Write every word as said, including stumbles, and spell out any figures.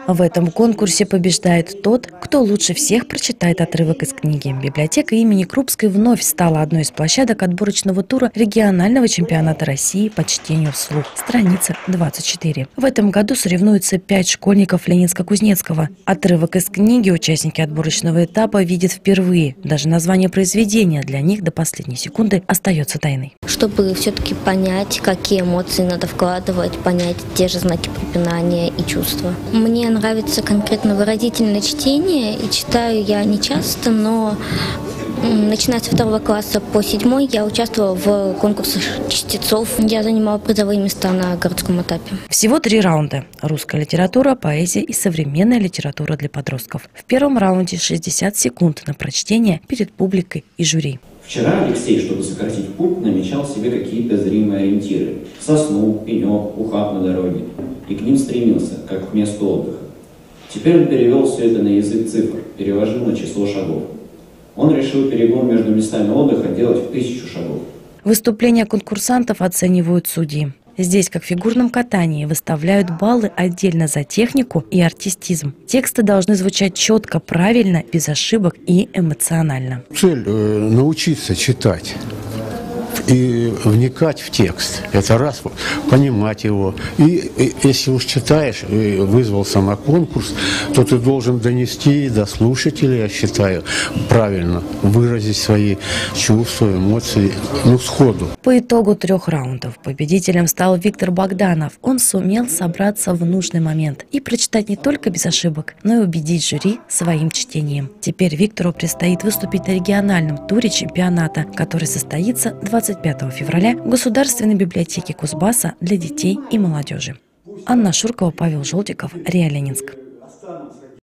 В этом конкурсе побеждает тот, кто лучше всех прочитает отрывок из книги. Библиотека имени Крупской вновь стала одной из площадок отборочного тура регионального чемпионата России по чтению вслух. Страница двадцать четыре. В этом году соревнуются пять школьников Ленинско-Кузнецкого. Отрывок из книги участники отборочного этапа видят впервые. Даже название произведения для них до последней секунды остается тайной. Чтобы все-таки понять, какие эмоции надо вкладывать, понять те же знаки препинания и чувства. Мне нравится конкретно выразительное чтение, и читаю я не часто, но начиная с второго класса по седьмой я участвовала в конкурсах чтецов. Я занимала призовые места на городском этапе. Всего три раунда. Русская литература, поэзия и современная литература для подростков. В первом раунде шестьдесят секунд на прочтение перед публикой и жюри. Вчера Алексей, чтобы сократить путь, намечал себе какие-то зримые ориентиры. Сосну, пенек, ухаб на дороге. И к ним стремился, как к месту отдыха. Теперь он перевел все это на язык цифр, переложил на число шагов. Он решил перегон между местами отдыха делать в тысячу шагов. Выступления конкурсантов оценивают судьи. Здесь, как в фигурном катании, выставляют баллы отдельно за технику и артистизм. Тексты должны звучать четко, правильно, без ошибок и эмоционально. Цель э, – научиться читать и вникать в текст. Это раз, понимать его. И, и если уж читаешь, и вызвался на конкурс, то ты должен донести до слушателей, я считаю, правильно выразить свои чувства, эмоции, ну, сходу. По итогу трех раундов победителем стал Виктор Богданов. Он сумел собраться в нужный момент и прочитать не только без ошибок, но и убедить жюри своим чтением. Теперь Виктору предстоит выступить на региональном туре чемпионата, который состоится двадцать пятого февраля в Государственной библиотеке Кузбасса для детей и молодежи. Анна Шуркова, Павел Желтиков, РИА Ленинск.